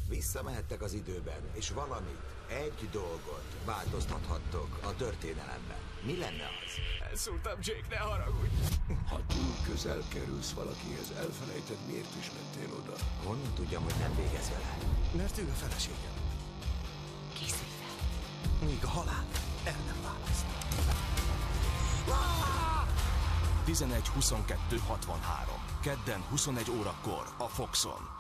Visszamehettek az időben, és valamit, egy dolgot változtathattok a történelemben. Mi lenne az? Elszúrtam, Jake, ne haragudj! Ha túl közel kerülsz valakihez, elfelejted, miért is mentél oda. Honnan tudjam, hogy nem végez vele? Mert ő a feleségem. Készülj fel. Míg a halál el nem választ. 11-22-63. Kedden 21 órakor a Foxon.